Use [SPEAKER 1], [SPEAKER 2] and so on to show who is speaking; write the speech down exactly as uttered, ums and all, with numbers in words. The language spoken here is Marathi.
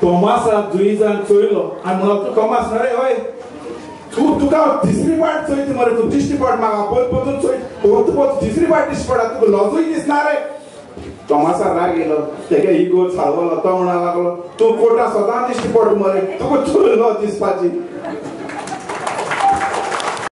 [SPEAKER 1] तोमासा जुईजान चोयलो आणि मला तू तोमास ना रे होय तू तुका तिसरी पार्ट चोयत मरे तू तिसरी पार्ट मागा पोत पोतून चोय पोत पोत तिसरी पार्ट दिस पडा तुका लॉजूय दिसना रे तोमासा राग येलो तेगे इगो चालवलो तो म्हणा लागलो तू कोटा सदां दिश्टी पड मरे तुका चोयलो दिसपाची